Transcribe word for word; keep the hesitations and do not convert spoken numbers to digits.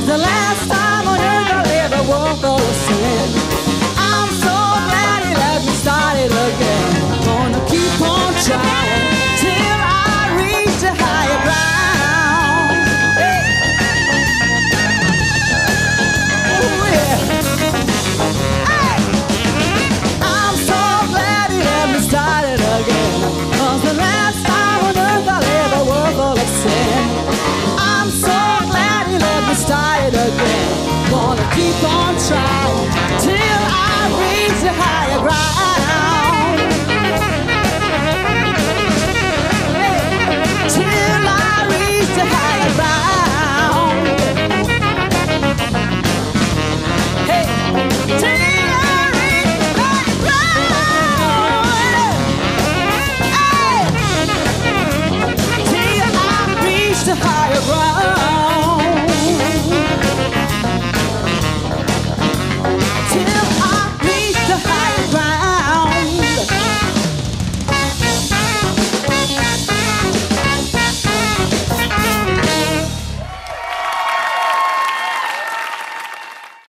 the last time on earth I lived a world full of sin. I'm so glad he let me start it again. Gonna keep on trying till I reach a higher ground. Hey. Oh yeah. Hey. I'm so glad he let me start it again. 'Cause the last time on earth I lived a world full of sin. I'm so glad he let me start it again. Gonna keep on trying till